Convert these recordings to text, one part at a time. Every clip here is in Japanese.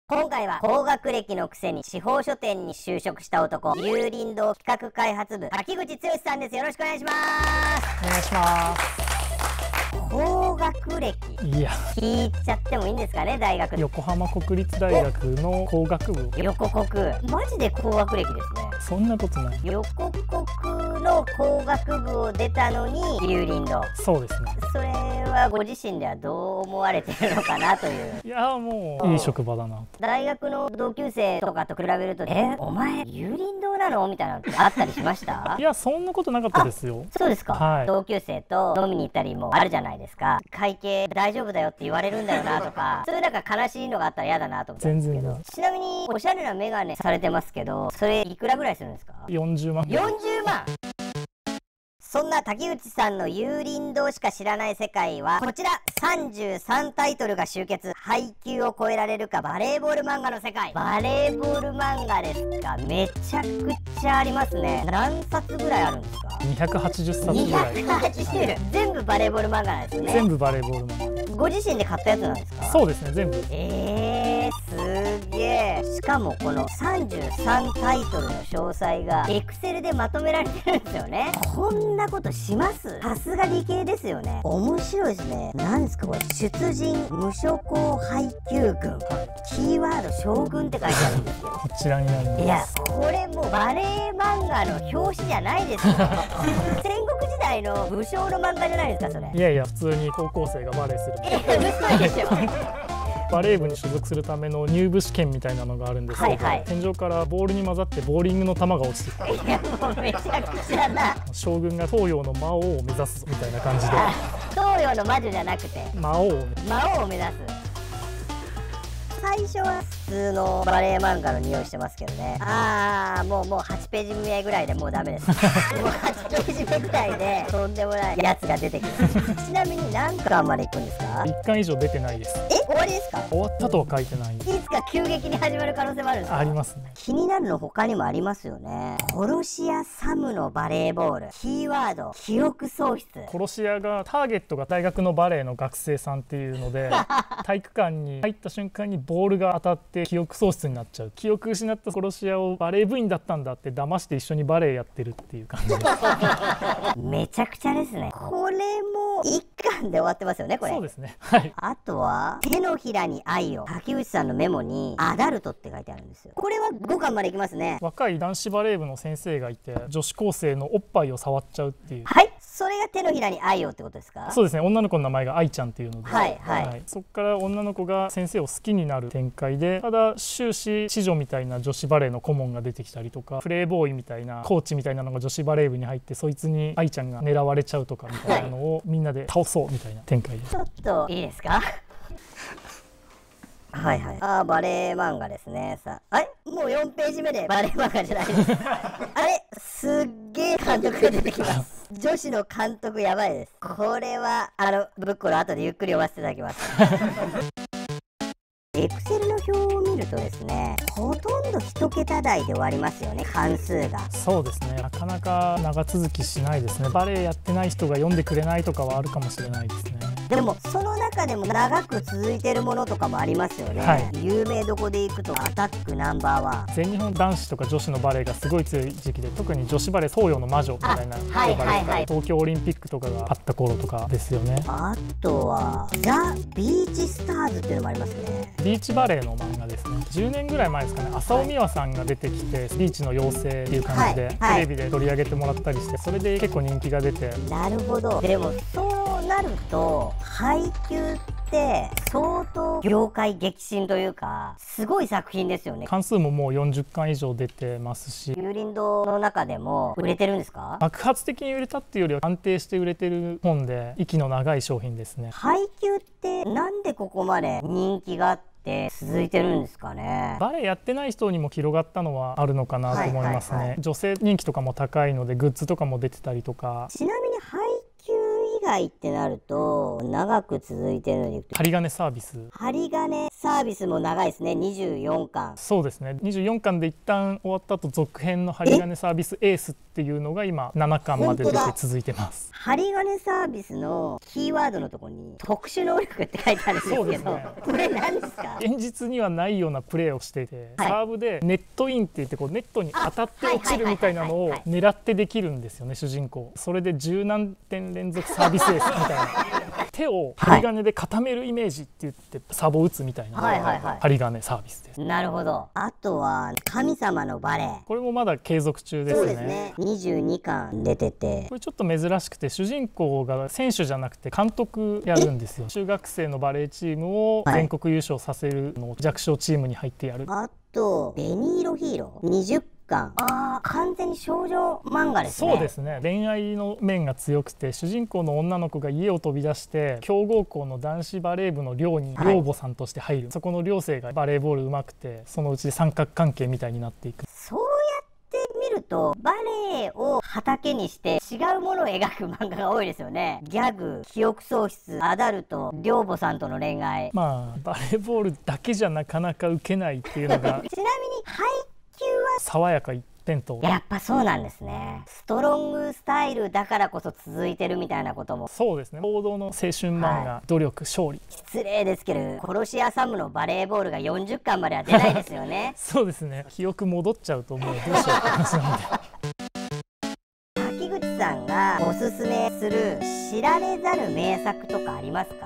今回は高学歴のくせに司法書店に就職した男、有林堂企画開発部滝口剛さんです。よろしくお願いします。 お願いします。 高学歴、 いや、 聞いちゃってもいいんですかね。大学横浜国立大学の工学部。 横国、マジで高学歴ですね。 そんなことない。 横国の工学部を出たのに有林堂。 そうですね。 それはご自身ではどう思われてるのかなという。 いや、もういい職場だなと。 大学の同級生とかと比べると、お前有林堂なのみたいなのってあったりしました？ いや、そんなことなかったですよ。 そうですか、 はい。 同級生と飲みに行ったりもあるじゃないですか。会計大丈夫だよって言われるんだよなとかそういうなんか悲しいのがあったら嫌だなと思ったんですけど。ちなみにおしゃれなメガネされてますけど、それいくらぐらいするんですか ？40万。 40万。そんな滝内さんの有林堂しか知らない世界はこちら。33タイトルが集結、配給を超えられるかバレーボール漫画の世界。バレーボール漫画ですか。めちゃくちゃありますね。何冊ぐらいあるんですか ？280冊ぐらい。 280、全部バレーボール漫画なんですよね。 全部バレーボール漫画。 ご自身で買ったやつなんですか？ そうですね、全部。 すげえ。しかもこの33タイトルの詳細がエクセルでまとめられてるんですよね。こんなことします？さすが理系ですよね。面白いですね。何ですかこれ。出陣無所校配給軍、キーワード将軍って書いてあるんですよ。 こちらになります。 いや、これもうバレー漫画の表紙じゃないですよ。戦国時代の武将の漫画じゃないですかそれ。 いやいや、普通に高校生がバレーする。 嘘でしょ。 バレー部に所属するための入部試験みたいなのがあるんですけど、天井からボールに混ざってボーリングの球が落ちてくる。 いや、もうめちゃくちゃだ。 将軍が東洋の魔王を目指すみたいな感じで。 東洋の魔女じゃなくて魔王を目指す。最初は普通のバレー漫画の匂いしてますけどね。もう8ページ目ぐらいでもうダメです。もう8ページ目ぐらいでとんでもないやつが出てくる。ちなみに何巻まで行くんですか ？1巻以上出てないです。 終わりですか？ 終わったとは書いてない。いつか急激に始まる可能性もあるんですか？ ありますね。 気になるの他にもありますよね。殺し屋サムのバレーボール、キーワード記憶喪失。 殺し屋がターゲットが大学のバレーの学生さんっていうので体育館に入った瞬間にボールが当たって記憶喪失になっちゃう。記憶失った殺し屋をバレー部員だったんだって騙して一緒にバレーやってるっていう感じです。 めちゃくちゃですね。これも1巻で終わってますよねこれ。 そうですね。はい。 あとは手のひらに愛を。滝内さんのメモにアダルトって書いてあるんですよ。これは5巻までいきますね。 若い男子バレー部の先生がいて女子高生のおっぱいを触っちゃうっていう。 はい、それが手のひらに愛をってことですか？ そうですね。女の子の名前が愛ちゃんっていうので、 はい。 そこから女の子が先生を好きになる展開で、ただ終始知女みたいな女子バレーの顧問が出てきたりとか、プレーボーイみたいなコーチみたいなのが女子バレー部に入ってそいつに愛ちゃんが狙われちゃうとかみたいなのをみんなで倒そうみたいな展開です。 ちょっといいですか？はい。バレー漫画ですね。もう4ページ目でバレー漫画じゃないです。すっげー監督が出てきます。女子の監督やばいです。これはぶっころ後でゆっくり読ませていただきます。エクセルの表を見るとですね、ほとんど1桁台で終わりますよね、関数が。 そうですね。なかなか長続きしないですね。バレエやってない人が読んでくれないとかはあるかもしれないですね。 でもその中でも長く続いてるものとかもありますよね。 はい、 有名どこでいくとアタックナンバーワン。 全日本男子とか女子のバレエがすごい強い時期で、特に女子バレー東洋の魔女みたいな東京オリンピックとかがあった頃とかですよね。 あとはザ・ビーチスターズっていうのもありますね。 ビーチバレーの漫画ですね。10年ぐらい前ですかね。浅尾美和さんが出てきてビーチの妖精っていう感じでテレビで取り上げてもらったりして、それで結構人気が出て。 なるほど。でもそうなると配給って相当業界激震というかすごい作品ですよね。 関数ももう40巻以上出てますし、 有林堂の中でも売れてるんですか？ 爆発的に売れたっていうよりは安定して売れてる本で息の長い商品ですね。 配給ってなんでここまで人気があって続いてるんですかね？ バレエやってない人にも広がったのはあるのかなと思いますね。女性人気とかも高いのでグッズとかも出てたりとか。 ちなみに配給以外ってなると長く続いてるのに針金サービス。 針金サービスも長いですね。24巻。 そうですね。24巻で一旦終わった後、続編の針金サービスエースっていうのが今7巻まで出て続いてます。 針金サービスのキーワードのところに特殊能力って書いてあるんですけど、 そうですね、 これ何ですか？ 現実にはないようなプレーをしていて、サーブでネットインって言ってこうネットに当たって落ちるみたいなのを狙ってできるんですよね、主人公。それで十何点連続サービスエースみたいな手を針金で固めるイメージって言ってサーブを打つみたいな針金サービスです。 なるほど。あとは神様のバレー、 これもまだ継続中ですね。 そうですね。22巻出てて、 これちょっと珍しくて、主人公が選手じゃなくて監督やるんですよ。中学生のバレーチームを全国優勝させるのを弱小チームに入ってやる。 あと紅色ヒーロー20巻。完全に少女漫画ですね。 そうですね。恋愛の面が強くて、主人公の女の子が家を飛び出して強豪校の男子バレー部の寮に寮母さんとして入る、そこの寮生がバレーボール上手くて、そのうちで三角関係みたいになっていく。 そうやって見るとバレーを畑にして違うものを描く漫画が多いですよね。ギャグ、記憶喪失、アダルト、寮母さんとの恋愛。 まあバレーボールだけじゃなかなか受けないっていうのがちなみに配球は爽やか一辺倒。 やっぱそうなんですね。ストロングスタイルだからこそ続いてるみたいなことも。 そうですね。王道の青春漫画、努力勝利。 失礼ですけど、殺し屋サムのバレーボールが40巻までは出ないですよね。 そうですね。記憶戻っちゃうともうどうしようって話なので。 滝口さんがおすすめする知られざる名作とかありますか？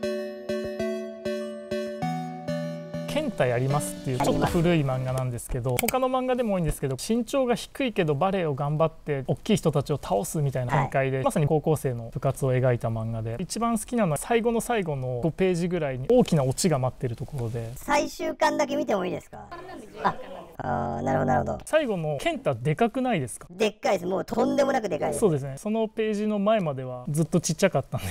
ケンタやりますっていうちょっと古い漫画なんですけど、他の漫画でも多いんですけど、身長が低いけどバレエを頑張って大きい人たちを倒すみたいな展開で、まさに高校生の部活を描いた漫画で、一番好きなのは最後の最後の5ページぐらいに大きなオチが待ってるところで。 最終巻だけ見てもいいですか？なるほどなるほど。最後のケンタでかくないですか？ でっかいです。もうとんでもなくでかいです。 そうですね。そのページの前まではずっとちっちゃかったんです。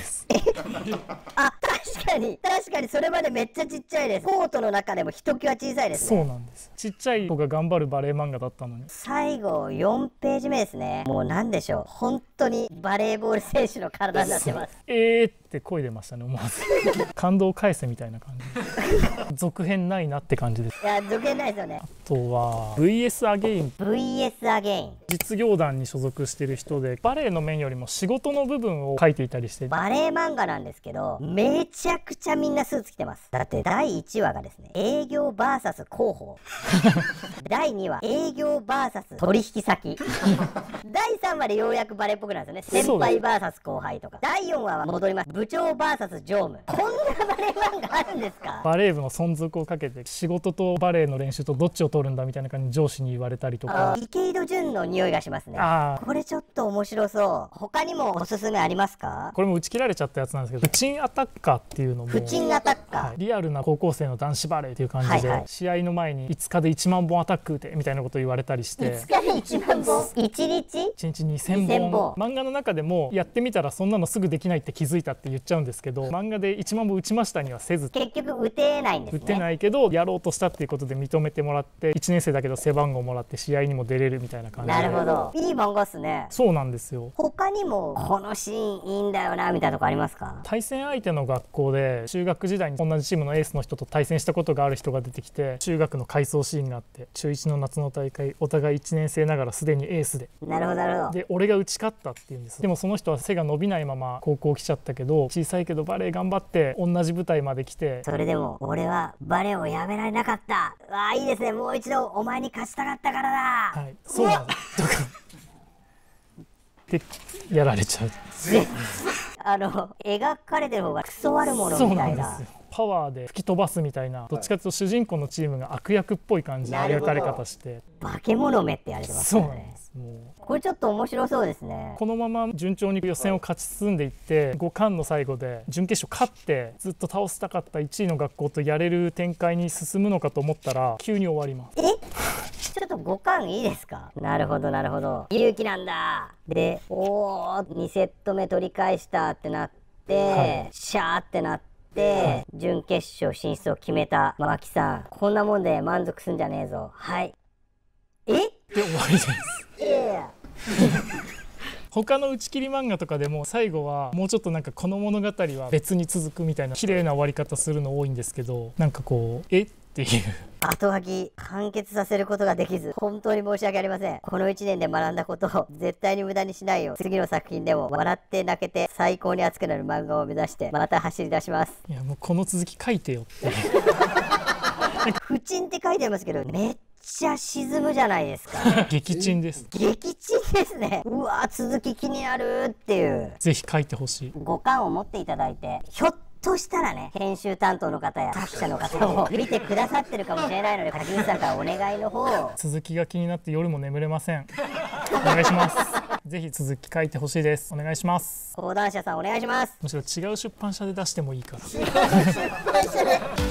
確かにそれまでめっちゃちっちゃいです。コートの中でもひときわ小さいですね。 そうなんです。ちっちゃい子が頑張るバレエ漫画だったのに。 最後4ページ目ですね。もうなんでしょう、本当にバレーボール選手の体になってます。 って声出ましたね、思わず。感動を返せみたいな感じ。続編ないなって感じです。 いや、続編ないですよね。 あとは VS アゲイン。 VS アゲイン、 実業団に所属してる人で、バレエの面よりも仕事の部分を書いていたりして、 バレエ漫画なんですけど、めちゃくちゃみんなスーツ着てます。だって第1話がですね、営業 VS 広報。第2話営業 VS 取引先。第3話でようやくバレエっぽくなるんですよね。先輩 VS 後輩とか。第4話は戻ります。部長 VS 常務。こんなバレエ漫画あるんですか？ バレー部の存続をかけて、仕事とバレエの練習とどっちを取るんだみたいな感じに上司に言われたりとか。 池井戸潤の匂いがしますね。これちょっと面白そう。他にもおすすめありますか？ これも打ち切られちゃったやつなんですけど、プチンアタッカーっていうのも、 プチンアタッカー、 リアルな高校生の男子バレーっていう感じで、試合の前に5日で1万本アタック打てみたいなことを言われたりして、 5日で1万本、1日 2000本。漫画の中でもやってみたらそんなのすぐできないって気づいたって言っちゃうんですけど、漫画で1万本打ちましたにはせず、 結局打てないんですね。 打てないけどやろうとしたっていうことで認めてもらって、1年生だけど背番号もらって試合にも出れるみたいな感じで。 なるほど、いい漫画っすね。 そうなんですよ。 他にもこのシーンいいんだよなみたいなとこありますか？ 対戦相手の学校で中学時代に同じチームのエースの人と対戦したことがある人が出てきて、中学の回想シーンがあって、中1の夏の大会お互い1年生ながらすでにエースで、 なるほどなるほど。 で俺が打ち勝ったっていうんです。でもその人は背が伸びないまま高校来ちゃったけど、小さいけどバレエ頑張って同じ舞台まで来て、 それでも俺はバレエをやめられなかった。ああいいですね。もう一度お前に勝ちたかったからだ。 はい、そうなんです。とかでやられちゃう。 描かれてる方がクソ悪者みたいな。 パワーで吹き飛ばすみたいな、どっちかというと主人公のチームが悪役っぽい感じの描かれ方して、 化け物目って言われてますからね。 そうなんです。もうこれちょっと面白そうですね。 このまま順調に予選を勝ち進んでいって、5巻の最後で準決勝勝ってずっと倒したかった1位の学校とやれる展開に進むのかと思ったら急に終わります。 ちょっと5巻いいですか？なるほどなるほど。勇気なんだ。で、2セット目取り返したってなって、シャーってなって、準決勝進出を決めた脇さん、こんなもんで満足すんじゃねえぞ。はい。 で終わりです。 他の打ち切り漫画とかでも最後はもうちょっとなんかこの物語は別に続くみたいな綺麗な終わり方するの多いんですけど、なんかこうっていう後書き完結させることができず本当に申し訳ありません。この1年で学んだことを絶対に無駄にしないよう、次の作品でも笑って泣けて最高に熱くなる漫画を目指してまた走り出します。 いやもうこの続き書いてよって不沈って書いてありますけど、めっちゃ沈むじゃないですか。 撃沈です。 撃沈ですね。うわ続き気になるっていう。 ぜひ書いてほしい。 五感を持っていただいて、ひょっとしたらね、編集担当の方や作者の方も見てくださってるかもしれないので、柿口さんからお願いの方を。 続きが気になって夜も眠れません。お願いします。ぜひ続き書いてほしいです。お願いします。 講談社さんお願いします。 むしろ違う出版社で出してもいいから。 違う出版社で